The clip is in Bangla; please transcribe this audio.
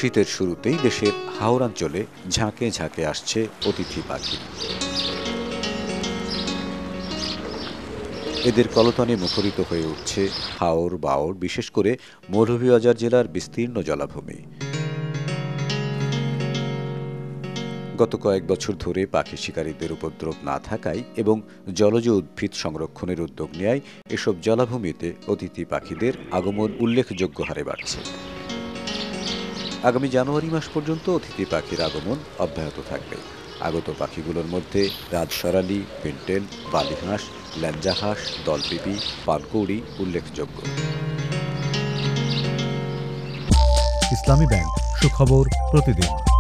শীতের শুরুতেই দেশের হাওরাঞ্চলে ঝাঁকে ঝাঁকে আসছে অতিথি পাখি। এদের কলতানে মুখরিত হয়ে উঠছে হাওর বাওর, বিশেষ করে মৌলভীবাজার জেলার বিস্তীর্ণ জলাভূমি। গত কয়েক বছর ধরে পাখি শিকারীদের উপদ্রব না থাকায় এবং জলজ উদ্ভিদ সংরক্ষণের উদ্যোগ নেয় এসব জলাভূমিতে অতিথি পাখিদের আগমন উল্লেখযোগ্য হারে বাড়ছে। আগামী জানুয়ারি মাস পর্যন্ত অতিথি পাখির আগমন অব্যাহত থাকবে। আগত পাখিগুলোর মধ্যে রাজশারালী, পেন্টেল, বালিহাঁস, ল্যাঞ্জা হাঁস, দলপিপি, পানকৌড়ি উল্লেখযোগ্য। ইসলামী ব্যাংক, সুখবর প্রতিদিন।